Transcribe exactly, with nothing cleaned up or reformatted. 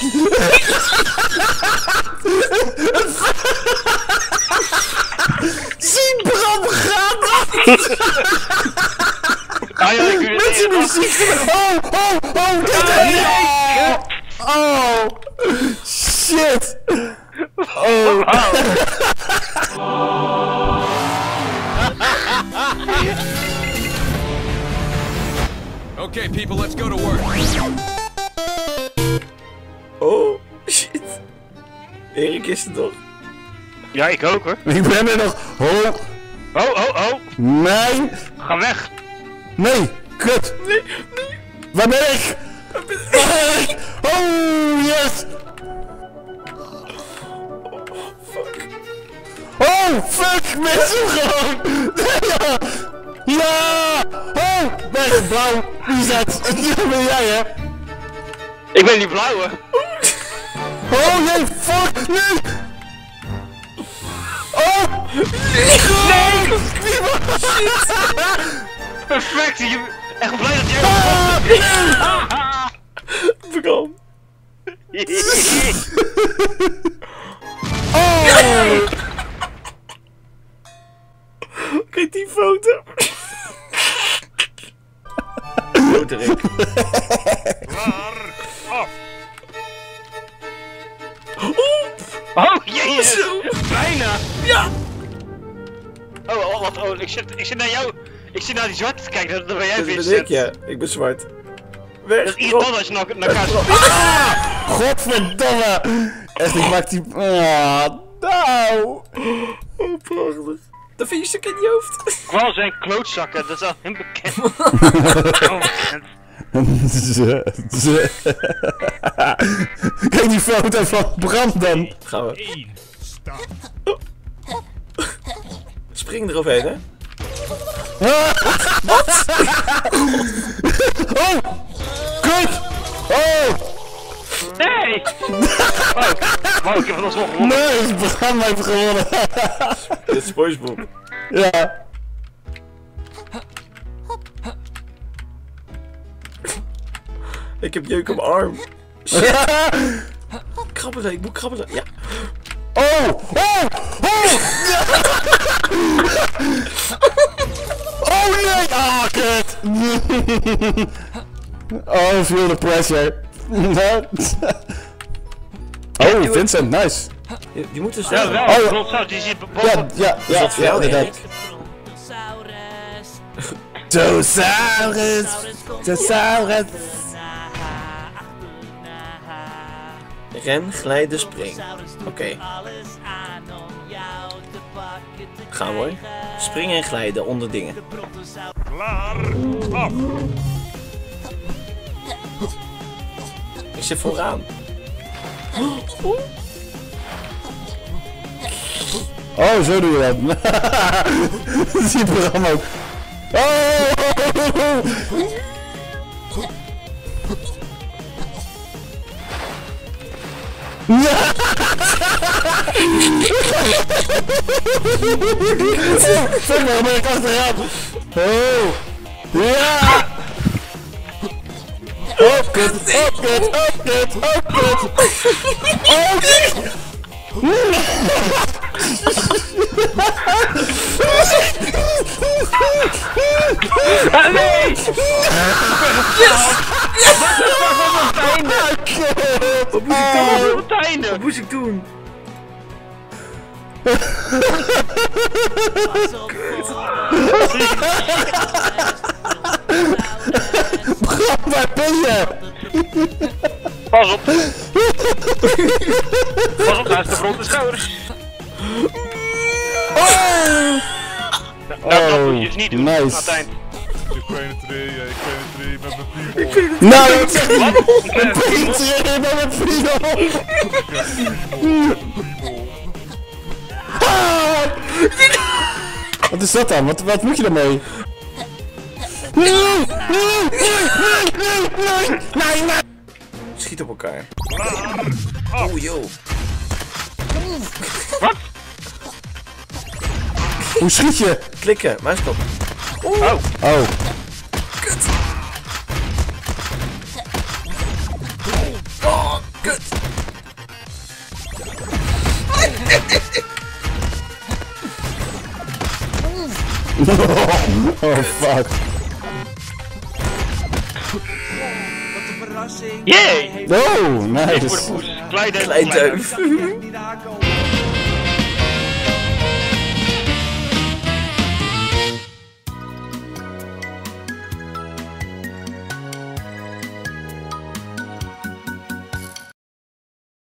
Zie Bram gaat! Ah ja, ik wil met die muziek! Oh, oh, oh! Nee! Oh! Shit! Oh! Okay, people, let's go to work. Oh, shit. Erik is er toch? Ja, ik ook hoor. Ik ben er nog. Oh, Oh, oh, oh. mijn. Ga weg. Nee, kut. Nee, nee. Waar ben ik? Waar ben ik? Oh, yes. Fuck. Oh, fuck, mensen gewoon. Ja. Ja. Oh, weg, blauw. Wie is dat? Dat ben jij, hè? Ik ben die blauwe. Oh, nee, fuck, nee. Oh! Nee! Nee! Shit! Perfect! Je... Echt blij dat jij... Ah! Bram! Oh! Kijk die foto! Foto, Klaar! Af! Oh, jezus! Bijna! Ja! Oh, oh, wat, oh, ik zit, ik zit naar jou, ik zit naar die zwarte te kijken, dat, dat ben jij, dat Vincent. ben ik, ja. Ik ben zwart. Weg! Dat is irritant als je naar, naar elkaar zit. Ah! Godverdomme! Echt, ik maak die... Ah, nou! Oh, prachtig. Dat vind je stuk in je hoofd. Kwal zijn klootzakken, dat is al heel bekend. Onbekend. Ze, ze. Kijk die foto van Bram dan. Gaan we. Oh. Spring eroverheen, hè? Wat? Oh! Kut! Oh! Nee! Oh, wow, ik heb het alsnog gewonnen. Nee, Bram heeft gewonnen. Dit is SpongeBob. Ja. Ik heb jeuk op mijn arm. Krabbelen, ik moet krabbelen. Ja. Oh! Oh! Oh! Oh nee! Ah, kut! Oh, feel the pressure. Oh, Vincent, nice. Je, je moet dus... Ja, wel, oh, Brontosaurus, die zit boven. Ja, ja, ja, Dat ja, inderdaad. Tosaurus! Tosaurus! Ren, glijden, spring. Oké. Okay. Gaan we hoor. Springen en glijden onder dingen. Klaar. Af. Ik zit vooraan. Oh, zo doe je dat. Dat zie je Bram ook. Oh! Ja! Zeg maar, ben ik achteraan. Oh! Ja! Oh, kut! Oh, kut! Oh, kut! Oh, kut! Oh, nee! Ah, nee! Yes! Wat moest ik doen? Op het einde! Wat moest ik doen? Bram, waar ben je? Pas op! Pas op, naast de bronzen schouders! Oh! Nou, dat moet je dus niet doen, nice. aan het eind. Ik penetreer, ik penetreer met mijn piemel. Nou, ik zeg niet. Wat? Ik penetreer met mijn piemel. Wat is dat dan? Wat, wat moet je ermee? Nee, nee, nee, nee, nee, nee. Schiet op elkaar. Oh, yo. Wat? Hoe schiet je? Klikken, muisknop. Oh. Oh. Kut. Oh, kut. Oh fuck. Yay! Oh, Voor de nice. poes. Kleiduif. Kleiduif. Kleiduif.